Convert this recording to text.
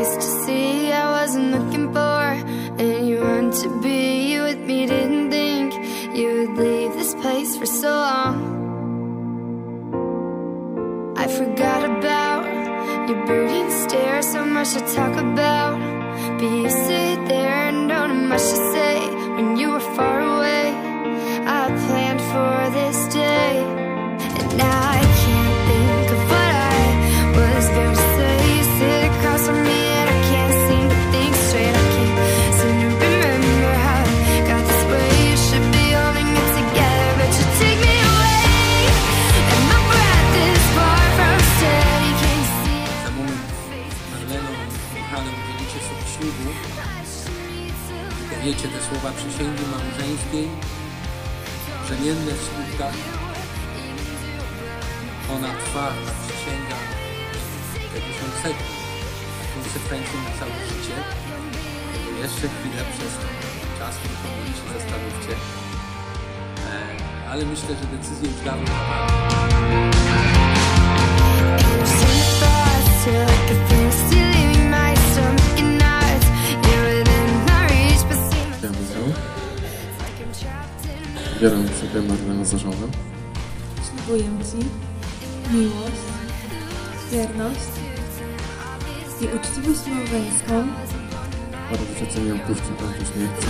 face to see I wasn't looking for. And you run to be with me, didn't think you would leave this place for so long. I forgot about your brooding stare, so much to talk about. But you sit there and don't have much to say. When you were far away, I planned for this day. And now I can't think of what I was going to say. You sit across from me and I can't seem to think straight. I can't seem to remember how I got this way. You should be holding it together, but you take me away. And my breath is far from steady. Can you see it? Za moment Marleną i Michałem udzielicie sobie ślubu. Powiecie te słowa przysięgi małżeńskiej, brzemienne w skutkach. Ona trwa, ta przysięga, do tysiącego, a konsekwencją na całe życie. Jeszcze chwilę przez ten czas, który się zastanówcie. Ale myślę, że decyzję już dawno Biorę sobie Marlenę za żonę. Ślubuję Ci miłość, wierność i uczciwość małżeńską oraz w życiu nie opuści Pan do śmierci.